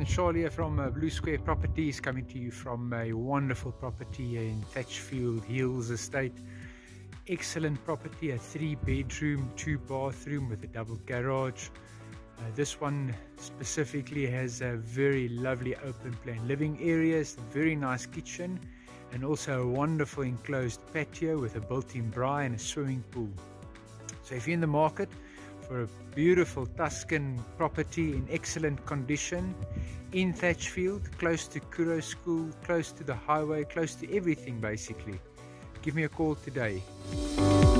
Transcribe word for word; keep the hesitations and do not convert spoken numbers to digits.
everyone, Charlie here from uh, Blue Square Properties, coming to you from a wonderful property here in Thatchfield Hills Estate. Excellent property, a three bedroom, two bathroom with a double garage. Uh, this one specifically has a very lovely open plan living areas, very nice kitchen, and also a wonderful enclosed patio with a built-in braai and a swimming pool. So if you're in the market for a beautiful Tuscan property in excellent condition in Thatchfield, close to Kuro School, close to the highway, close to everything basically, give me a call today.